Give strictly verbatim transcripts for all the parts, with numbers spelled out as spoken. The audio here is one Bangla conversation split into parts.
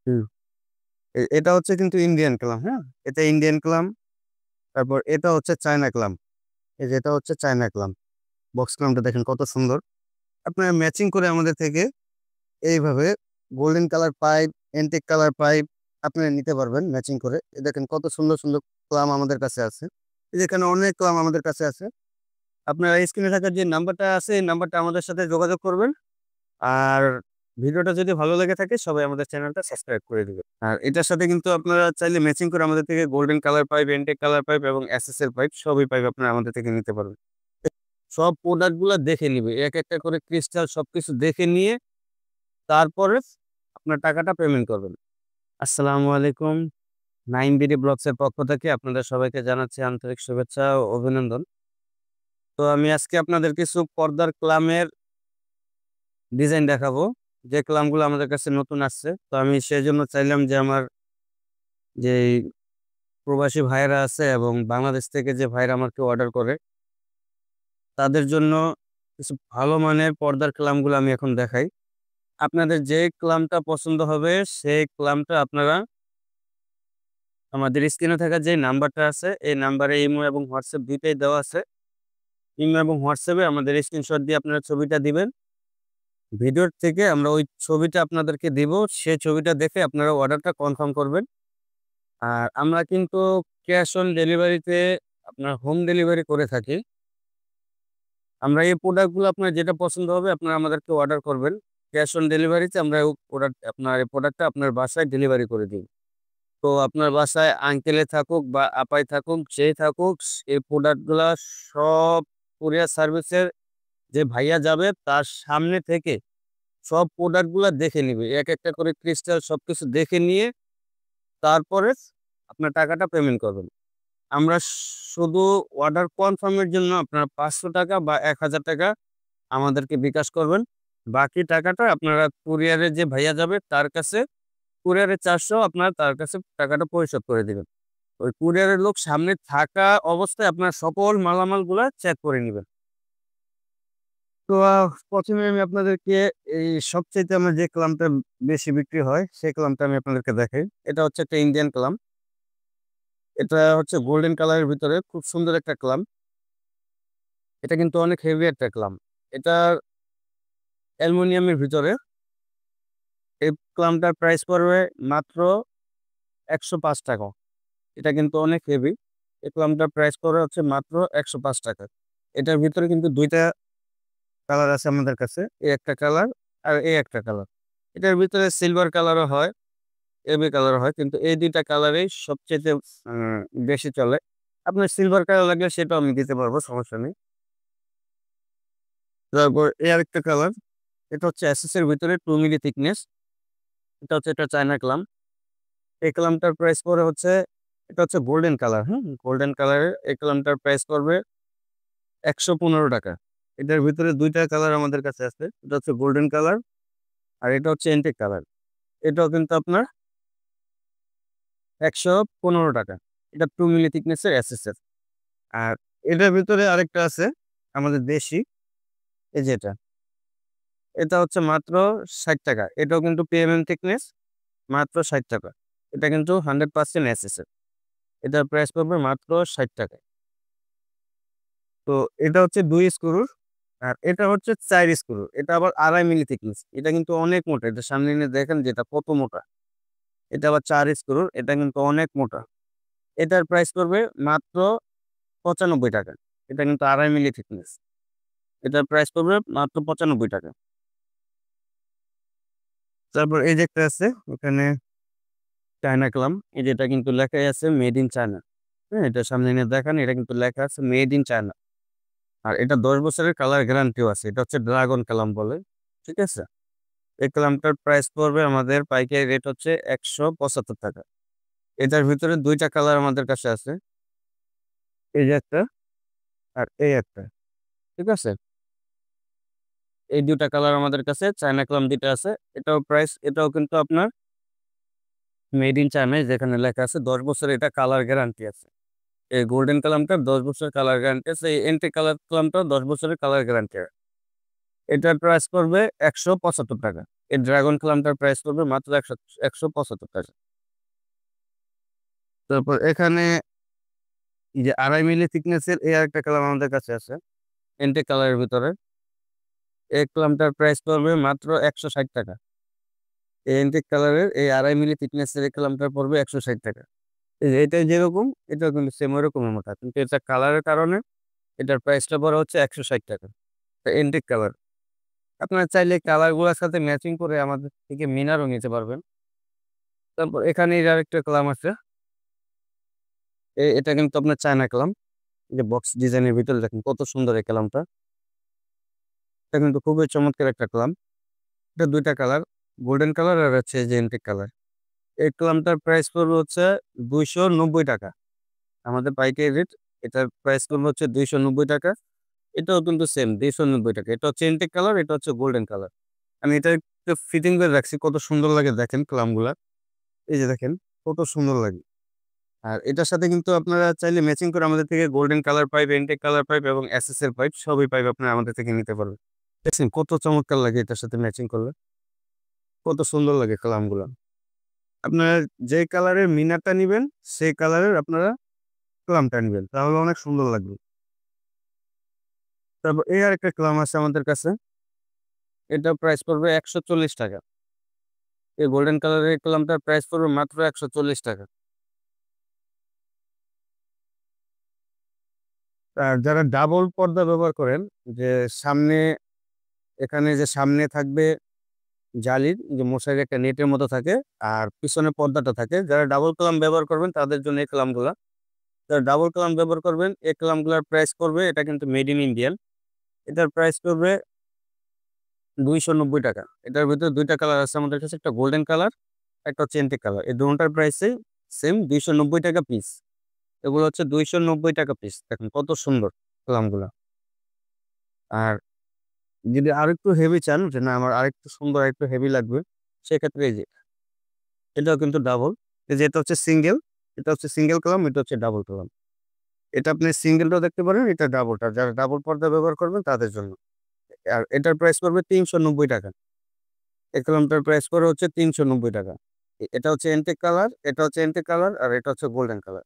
হুম। এ এটা হচ্ছে কিন্তু ইন্ডিয়ান ক্লাম, হ্যাঁ? এটা ইন্ডিয়ান ক্লাম। তারপর এটা হচ্ছে চায়না ক্লাম। এই যে এটা হচ্ছে চায়না ক্লাম। বক্স ক্লামটা দেখেন কত সুন্দর। আপনারা ম্যাচিং করে আমাদের থেকে এইভাবে golden colour pipe, antique colour pipe আপনারা নিতে পারবেন ম্যাচিং করে। এ দেখেন কত সুন্দর, সুন্দর ক্লাম আমাদের কাছে আছে। এই যে এখানে অনেক ক্লাম আমাদের কাছে আছে। আপনারা স্ক্রিনে থাকা যে নাম্বারটা আছে, এই নাম্বারটা আমাদের সাথে যোগাযোগ করবেন। আর ভিডিওটা যদি ভালো লেগে থাকে সবাই আমাদের চ্যানেলটা সাবস্ক্রাইব করে দিবেন। আর এটার সাথে কিন্তু আপনারা চাইলে ম্যাচিং করে আমাদের থেকে golden colour pipe, antique colour pipe এবং এসএস এর পাইপ সবই পাইপ আপনারা আমাদের থেকে নিতে পারবেন। সব প্রোডাক্ট গুলা দেখে নিবে। এক একটা করে ক্রিস্টাল সবকিছু দেখে নিয়ে তারপরে আপনার টাকাটা পেমেন্ট করবেন। আসসালামু আলাইকুম। নাইন বিডি ব্লগস এর পক্ষ থেকে আপনাদের সবাইকে জানাচ্ছি আন্তরিক শুভেচ্ছা ও অভিনন্দন। তো আমি আজকে আপনাদের কিছু পর্দার ক্লামের ডিজাইন দেখাবো। যে ক্লামগুলো আমাদের কাছে নতুন আসছে। তো আমি সেজন্য চাইলাম যে আমার যেই প্রবাসী ভাইয়েরা আছে এবং বাংলাদেশ থেকে যে ভাইয়েরা আমাকে অর্ডার করে, তাদের জন্য কিছু ভালো মানের পর্দার ক্লামগুলো আমি এখন দেখাই। আপনাদের যে ক্লামটা পছন্দ হবে সেই ক্লামটা আপনারা আমাদের স্ক্রিনে থাকা যে নাম্বারটা আছে এই নাম্বারে ইমো এবং হোয়াটসঅ্যাপ দুইটাই দেওয়া আছে। ইমো এবং হোয়াটসঅ্যাপে আমাদের স্ক্রিনশট দিয়ে আপনারা ছবিটা দিবেন। ভিডিওর থেকে আমরা ওই ছবিটা আপনাদেরকে দিব। সেই ছবিটা দেখে আপনারা অর্ডারটা কনফার্ম করবেন। আর আমরা কিন্তু ক্যাশ অন ডেলিভারিতে আপনার হোম ডেলিভারি করে থাকি। আমরা এই প্রোডাক্টগুলো আপনার যেটা পছন্দ হবে আপনারা আমাদেরকে অর্ডার করবেন। ক্যাশ অন ডেলিভারিতে আমরা ও প্রোডাক্ট আপনার এই প্রোডাক্টটা আপনার বাসায় ডেলিভারি করে দিই। তো আপনার বাসায় আঙ্কেলে থাকুক বা আপাই থাকুক, যেই থাকুক, এই প্রোডাক্টগুলা সব কুরিয়ার সার্ভিসের যে ভাইয়া যাবে তার সামনে থেকে সব প্রোডাক্টগুলা দেখে নিবে। এক একটা করে ক্রিস্টাল সবকিছু দেখে নিয়ে তারপরে আপনার টাকাটা পেমেন্ট করবেন। আমরা শুধু অর্ডার কনফার্মের জন্য আপনারা ৳পাঁচশো টাকা বা ৳এক হাজার টাকা আমাদেরকে বিকাশ করবেন। বাকি টাকাটা আপনারা কুরিয়ারের যে ভাইয়া যাবে তার কাছে কুরিয়ারের চার্জসহ আপনারা তার কাছে টাকাটা পরিশোধ করে দিবেন। ওই কুরিয়ারের লোক সামনে থাকা অবস্থায় আপনার সকল মালামালগুলা চেক করে নিবেন। তো আ প্রথম এ আমি আপনাদেরকে এই সবচাইতে আমার যে ক্লামটা বেশি বিক্রি হয়, সেই ক্লামটা আমি আপনাদেরকে দেখাই। এটা হচ্ছে একটা ইন্ডিয়ান ক্লাম। এটা হচ্ছে গোল্ডেন কালারের ভিতরে খুব সুন্দর একটা ক্লাম। এটা কিন্তু অনেক হেভি একটা ক্লাম। এটা অ্যালুমিনিয়ামের ভিতরে। এই ক্লামটার প্রাইস পড়বে মাত্র ৳একশো পাঁচ টাকা। এটা কিন্তু অনেক হেভি। এই ক্লামটার প্রাইস পড়বে হচ্ছে মাত্র ৳একশো পাঁচ টাকা। এটার ভিতরে কিন্তু দুই টা কালার আছে আমাদের কাছে। এই একটা কালার আর এই একটা কালার। এটার ভিতরে সিলভার কালারও হয়, এবি কালারও হয়। কিন্তু এই দুই টা কালারেই সবচাইতে আ বেশি চলে। আপনার সিলভার কালার লাগলে সেটাও আমি দিতে পারবো, সমস্যা নেই। তারপর এই আরেকটা কালার। এটা হচ্ছে এসএস এর ভিতরে দুই মিলি থিকনেস। এটা হচ্ছে একটা চায়না ক্লাম। এই ক্লামটার প্রাইস পড়ে হচ্ছে এটা হচ্ছে গোল্ডেন কালার, হুম? গোল্ডেন কালারের এই ক্লামটার প্রাইস পড়বে ৳একশো পনেরো টাকা। এটার ভিতরে দুই টা কালার আমাদের কাছে আছে। এটা হচ্ছে গোল্ডেন কালার আর এটা হচ্ছে এন্টিক কালার। এটাও কিন্তু আপনার ৳একশো পনেরো টাকা। এটা দুই মিলি থিকনেস এর এসএস এর। আর এটার ভিতরে আরেকটা আছে আমাদের দেশি, এই যে এটা। এটা হচ্ছে মাত্র ষাট টাকা। এটাও কিন্তু প্রিমিয়াম থিকনেস, মাত্র ষাট টাকা। এটা কিন্তু একশো পার্সেন্ট এসএস এর। এটার প্রাইস পড়বে মাত্র ষাট টাকা। তো এটা হচ্ছে দুই স্ক্রুর আর এটা হচ্ছে চার স্ক্রুর। এটা আবার আড়াই মিলি থিকনেস। এটা কিন্তু অনেক মোটা। এটা সামনে এনে দেখেন যে এটা কত মোটা। এটা আবার চার স্ক্রুর। এটা কিন্তু অনেক মোটা। এটার প্রাইস পড়বে মাত্র ৳পঁচানব্বই টাকা। এটা কিন্তু আড়াই মিলি থিকনেস। এটার প্রাইস পড়বে মাত্র ৳পঁচানব্বই টাকা। তারপর এই যে একটা আছে ওখানে চায়না ক্লাম। এই যে এটা কিন্তু লেখাই আছে মেড ইন চায়না। হ্যাঁ? এটা সামনে এনে দেখান এটা কিন্তু লেখা আছে মেড ইন চায়না। আর এটা দশ বছরের কালার গ্যারান্টিও আছে। এটা হচ্ছে ড্রাগন কালাম বলে। ঠিক আছে? এই ক্লামটার প্রাইস পড়বে আমাদের পাইকারি রেট হচ্ছে ৳একশো পঁচাত্তর টাকা। এটার ভিতরে দুই টা কালার আমাদের কাছে আছে। এই যে একটা আর এই একটা। ঠিক আছে? এই দুই টা কালার আমাদের কাছে চায়না ক্লাম দুই টা আছে। এটাও প্রাইস এটাও কিন্তু আপনার মেড ইন চায়না যেখানে লেখা আছে দশ বছরের এটা কালার গ্যারান্টি আছে। এই গোল্ডেন কালামটার দশ বছরের কালার গ্যারান্টি আছে। এই এন্টিক কালার ক্লামটাও দশ বছরের কালার গ্যারান্টি। এটার প্রাইস পড়বে ৳একশো পঁচাত্তর টাকা। এই ড্রাগন কালামটার প্রাইস পড়বে মাত্র একশো একশো পঁচাত্তর টাকা। তারপর এখানে এই যে আড়াই মিলি থিকনেসের এই আরেকটা কালাম আমাদের কাছে আছে এন্টে কালারের ভিতরে। এই কালামটার প্রাইস পড়বে মাত্র একশো ষাট টাকা। এই এন্টিক কালারের এই আড়াই মিলি থিকনেসের এই কালামটা পড়বে একশো ষাট টাকা। এই যে এটা যেরকম এটাও কিন্তু সেম ওরকমের মোটা, কিন্তু এটা কালারের কারণে এটার প্রাইসটা পড়া হচ্ছে একশো ষাট টাকা। এন্টিক কালার আপনারা চাইলে কালার গুলোর সাথে ম্যাচিং করে আমাদের থেকে মিনারও নিতে পারবেন। তারপর এখানে এর আরেকটা কালাম আছে, এ- এটা কিন্তু আপনার চায়না কালাম। যে বক্স ডিজাইনের ভিতরে দেখেন কত সুন্দর এই কালামটা। এটা কিন্তু খুবই চমৎকার একটা কালাম। এটা দুইটা কালার, গোল্ডেন কালার আর হচ্ছে যে এন্টিক কালার। এই কালামটার প্রাইস পড়বে হচ্ছে দুইশো নব্বই টাকা আমাদের পাইকারি রেট। এটার প্রাইস পড়বে হচ্ছে দুইশো নব্বই টাকা। এটাও কিন্তু সেম দুইশো নব্বই টাকা। এটা হচ্ছে এন্টিক কালার, এটা হচ্ছে গোল্ডেন কালার। আমি এটা একটু ফিটিং করে রাখছি, কত সুন্দর লাগে দেখেন কালামগুলা। এই যে দেখেন কত সুন্দর লাগে। আর এটার সাথে কিন্তু আপনারা চাইলে ম্যাচিং করে আমাদের থেকে golden colour pipe, antique colour pipe এবং এসএস এর পাইপ সবই পাইপ আপনারা আমাদের থেকে নিতে পারবেন। দেখছেন কত চমৎকার লাগে এটার সাথে ম্যাচিং করলে, কত সুন্দর লাগে কালামগুলো। আপনারা যে কালারের মিনারটা নিবেন সেই কালারের আপনারা কালামটা নিবেন, তাহলে অনেক সুন্দর লাগবে। তারপর এই আর একটা কালাম আছে আমাদের কাছে, এটা প্রাইস পড়বে একশো চল্লিশ টাকা। এই গোল্ডেন কালারের কালামটার প্রাইস পড়বে মাত্র একশো চল্লিশ টাকা। আর যারা ডাবল পর্দা ব্যবহার করেন, যে সামনে এখানে যে সামনে থাকবে জালির যে মশারির একটা নেটের মতো থাকে, আর পিছনে পর্দাটা থাকে, যারা ডাবল কালাম ব্যবহার করবেন তাদের জন্য এই কালামগুলা। যারা ডাবল কালাম ব্যবহার করবেন এই কালামগুলার প্রাইস করবে, এটা কিন্তু মেড ইন ইন্ডিয়ান, এটার প্রাইস করবে দুইশো নব্বই টাকা। এটার ভিতরে দুইটা কালার আছে আমাদের কাছে, একটা গোল্ডেন কালার, একটা হচ্ছে এন্টিক কালার। এই দুটার প্রাইসে সেম দুইশো নব্বই টাকা পিস। এগুলো হচ্ছে দুইশো নব্বই টাকা পিস। দেখেন কত সুন্দর কালামগুলা। আর যদি আরেকটু হেভি চান, যে না আমার আরেকটু সুন্দর আরেকটু হেভি লাগবে, সেক্ষেত্রে এই যে এটাও কিন্তু ডাবল। এই যে এটা হচ্ছে সিঙ্গেল, এটা হচ্ছে সিঙ্গেল কলাম, এটা হচ্ছে ডাবল কলাম। এটা আপনি সিঙ্গেলটাও দেখতে পারেন, এটা ডাবলটা, যারা ডাবল পর্দা ব্যবহার করবেন তাদের জন্য। আর এটার প্রাইস পড়বে তিনশো নব্বই টাকা। এই কলামটার প্রাইস পড়ে হচ্ছে তিনশো নব্বই টাকা। এ- এটা হচ্ছে এন্টেক কালার, এটা হচ্ছে এন্টেক কালার, আর এটা হচ্ছে গোল্ডেন কালার।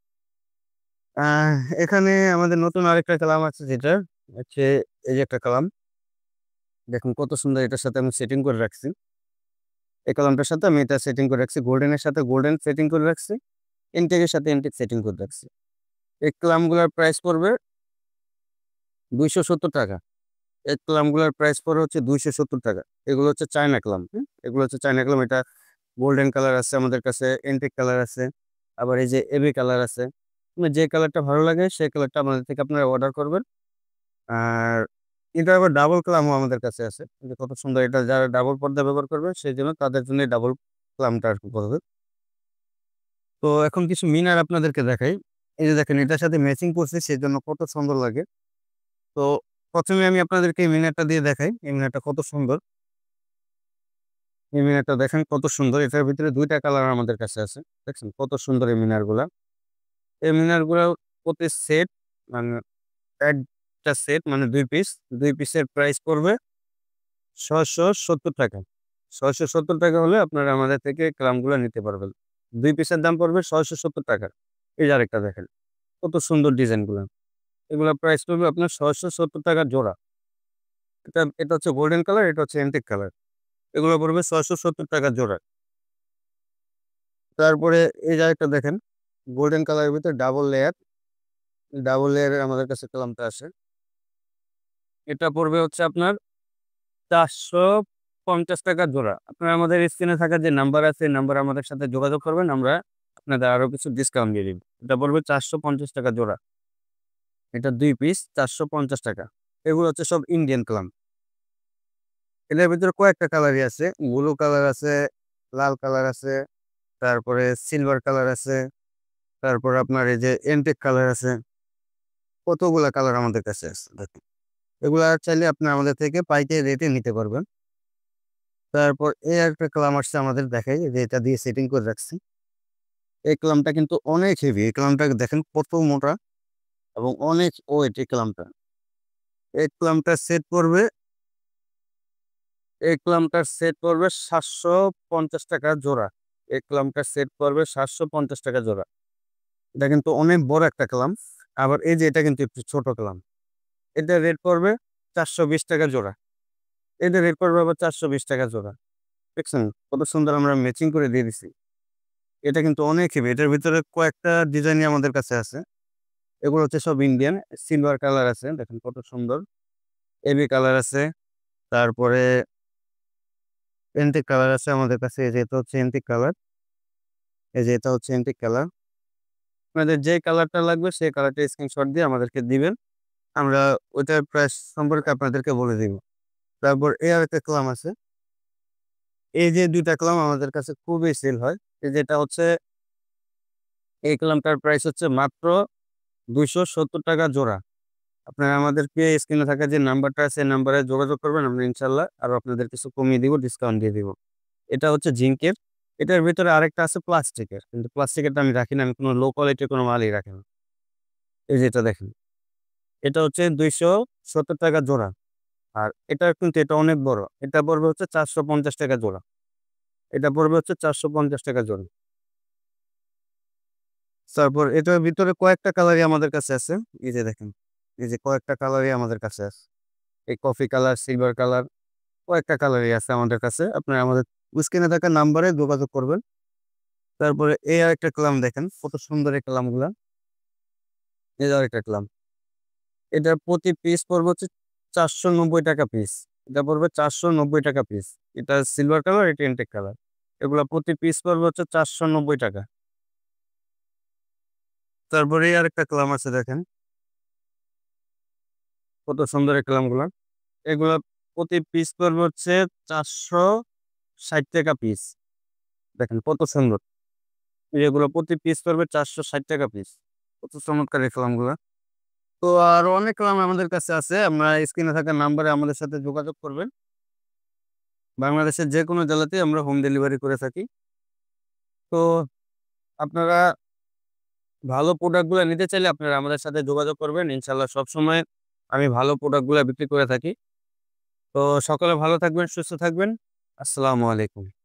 আহ এখানে আমাদের নতুন আরেকটা কালাম আছে, যেটা হচ্ছে এই যে একটা কালাম, দেখুন কত সুন্দর। এটার সাথে আমি সেটিং করে রাখছি, এই কলামটার সাথে আমি এটা সেটিং করে রাখছি, গোল্ডেনের সাথে গোল্ডেন সেটিং করে রাখছি, এনটেকের সাথে এনটেক সেটিং করে রাখছি। এই ক্লামগুলোর প্রাইস পড়বে দুইশো সত্তর টাকা। এই ক্লামগুলোর প্রাইস পড়ে হচ্ছে দুইশো সত্তর টাকা। এগুলো হচ্ছে চায়না ক্লাম। হ্যাঁ, এগুলো হচ্ছে চায়না ক্লাম। এটা গোল্ডেন কালার আছে আমাদের কাছে, এনটেক কালার আছে, আবার এই যে এবি কালার আছে। আপনার যে কালারটা ভালো লাগে সেই কালারটা আমাদের থেকে আপনারা অর্ডার করবেন। আর এটা আবার ডাবল ক্লামও আমাদের কাছে আছে, যে কত সুন্দর। এটা যারা ডাবল পর্দা ব্যবহার করবে সেই জন্য তাদের জন্য ডাবল ক্লামটা আর কি করবে। তো এখন কিছু মিনার আপনাদেরকে দেখাই। এই যে দেখেন এটার সাথে ম্যাচিং করছে সেই জন্য কত সুন্দর লাগে। তো প্রথমে আমি আপনাদেরকে এই মিনারটা দিয়ে দেখাই, এই মিনারটা কত সুন্দর। এই মিনারটা দেখেন কত সুন্দর, এটার ভিতরে দুইটা কালার আমাদের কাছে আছে। দেখছেন কত সুন্দর এই মিনার গুলা। এই মিনার গুলা প্রতি সেট মানে একটা সেট মানে দুই পিস, দুই পিসের প্রাইস পড়বে ছয়শো সত্তর টাকা। ছয়শো সত্তর টাকা হলে আপনারা আমাদের থেকে ক্লামগুলো নিতে পারবেন। দুই পিসের দাম পড়বে ছয়শো সত্তর টাকা। এই যে আরেকটা দেখেন কত সুন্দর ডিজাইন গুলা। এগুলা প্রাইস পড়বে আপনার ছয়শো সত্তর টাকা জোড়া। এটা এটা হচ্ছে গোল্ডেন কালার, এটা হচ্ছে এন্টিক কালার। এগুলো পড়বে ছয়শো সত্তর টাকা জোড়া। তারপরে এই যে একটা দেখেন গোল্ডেন কালারের ভিতরে ডাবল লেয়ার, ডাবল লেয়ারের আমাদের কাছে কালামটা আছে। এটা পড়বে হচ্ছে আপনার চারশো পঞ্চাশ টাকা জোড়া। আপনারা আমাদের স্ক্রিনে থাকা যে নাম্বার আছে নাম্বার আমাদের সাথে যোগাযোগ করবেন, আমরা আপনাদের আরো কিছু ডিসকাউন্ট দিয়ে দিব। এটা পড়বে চারশো পঞ্চাশ টাকা জোড়া। এটা দুই পিস চারশো পঞ্চাশ টাকা। এগুলো হচ্ছে সব ইন্ডিয়ান ক্লাম। এটার ভিতরে কয়েকটা কালারই আছে, ব্লু কালার আছে, লাল কালার আছে, তারপরে সিলভার কালার আছে, তারপর আপনার এই যে এন্টেক কালার আছে। কতগুলা কালার আমাদের কাছে আছে দেখুন। এগুলা চাইলে আপনি আমাদের থেকে পাইকারি রেটে নিতে পারবেন। তারপর এই একটা কালাম আসছে আমাদের, দেখাই যে এটা দিয়ে সেটিং করে রাখছি। এই কালামটা কিন্তু অনেক হেভি, এই কালামটা দেখেন কত মোটা এবং অনেক ওয়েট। এই কালামটা এই কালামটা সেট করবে এই ক্লামটার সেট পড়বে সাতশো পঞ্চাশ টাকা জোড়া। এই ক্লামটার সেট পড়বে সাতশো পঞ্চাশ টাকা জোড়া। এটা কিন্তু অনেক বড় একটা ক্লাম। আবার এই যে এটা কিন্তু একটু ছোট ক্লাম। এটার রেট পড়বে চারশো বিশ টাকা জোড়া। এটার রেট পড়বে আবার চারশো বিশ টাকা জোড়া। দেখছেন কত সুন্দর আমরা ম্যাচিং করে দিয়ে দিছি। এটা কিন্তু অনেক হেভি। এটার ভিতরে কয়েকটা ডিজাইনই আমাদের কাছে আছে। এগুলো হচ্ছে সব ইন্ডিয়ান। সিলভার কালার আছে, দেখেন কত সুন্দর। এবি কালার আছে, তারপরে এন্টিক কালার আছে আমাদের কাছে। এই যে এটা হচ্ছে এন্টিক কালার, এই যে এটা হচ্ছে এন্টিক কালার। আপনাদের যে কালারটা লাগবে সেই কালারটা স্ক্রিনশট দিয়ে আমাদেরকে দিবেন। আমরা ওইটার প্রাইস সম্পর্কে আপনাদেরকে বলে দিব। তারপর এই আরেকটা ক্লাম আছে। এই যে দুইটা ক্লাম আমাদের কাছে খুবই সেল হয়। এই যেটা হচ্ছে এই ক্লামটার প্রাইস হচ্ছে মাত্র দুইশো সত্তর টাকা জোড়া। আপনারা আমাদেরকে স্ক্রিনে থাকা যে নাম্বারটা আছে সেই নাম্বারে যোগাযোগ করবেন। আমরা ইনশাল্লাহ আরো আপনাদের কিছু কমিয়ে দিব, ডিসকাউন্ট দিয়ে দিব। এটা হচ্ছে জিঙ্কের। এটার ভিতরে আরেকটা আছে প্লাস্টিকের, কিন্তু প্লাস্টিকেরটা আমি রাখি না, আমি কোনো লো কোয়ালিটির কোনো মালই রাখি না। এই যে এটা দেখেন, এটা হচ্ছে দুইশো সত্তর টাকা জোড়া। আর এটা কিন্তু এটা অনেক বড়। এটা পড়বে হচ্ছে চারশো পঞ্চাশ টাকা জোড়া। এটা পড়বে হচ্ছে চারশো পঞ্চাশ টাকা জোড়া। তারপর এটার ভিতরে কয়েকটা কালারই আমাদের কাছে আছে। এই যে দেখেন, এই যে কয়েকটা কালারই আমাদের কাছে আছে। এই কফি কালার, সিলভার কালার, কয়েকটা কালারই আছে আমাদের কাছে। আপনারা আমাদের স্ক্রিনে থাকা নাম্বারে যোগাযোগ করবেন। তারপরে এই আরেকটা ক্লাম দেখেন, কত সুন্দর এই ক্লামগুলা। এই যে আরেকটা ক্লাম। এটার প্রতি পিস পড়বে হচ্ছে চারশো নব্বই টাকা পিস। এটা পড়বে চারশো নব্বই টাকা পিস। এটা সিলভার কালার, এটা এন্টিক কালার। এগুলা প্রতি পিস পড়বে হচ্ছে চারশো নব্বই টাকা। তারপরে এই আরেকটা ক্লাম আছে দেখেন, কত সুন্দর এই ক্লামগুলা। এগুলা প্রতি পিস পড়বে হচ্ছে চারশো ষাট টাকা পিস। দেখেন কত সুন্দর। এগুলো প্রতি পিস পড়বে চারশো ষাট টাকা পিস। কত চমৎকার এই ক্লামগুলা। তো আরো অনেক ক্লাম আমাদের কাছে আছে। আমরা স্ক্রিনে থাকা নাম্বারে আমাদের সাথে যোগাযোগ করবেন। বাংলাদেশের যে কোনো জেলাতেই আমরা হোম ডেলিভারি করে থাকি। তো আপনারা ভালো প্রোডাক্টগুলো নিতে চাইলে আপনারা আমাদের সাথে যোগাযোগ করবেন। ইনশাল্লাহ সবসময় আমি ভালো প্রোডাক্টগুলো বিক্রি করে থাকি। তো সকলে ভালো থাকবেন, সুস্থ থাকবেন। আসসালামু আলাইকুম।